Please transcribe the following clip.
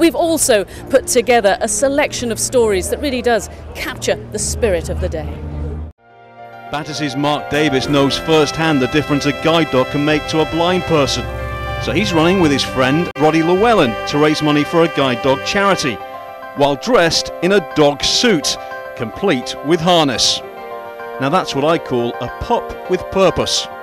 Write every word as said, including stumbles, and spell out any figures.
we've also put together a selection of stories that really does capture the spirit of the day. Batters's Mark Davies knows firsthand the difference a guide dog can make to a blind person. So he's running with his friend Roddy Llewellyn to raise money for a guide dog charity, while dressed in a dog suit, complete with harness. Now that's what I call a pup with purpose.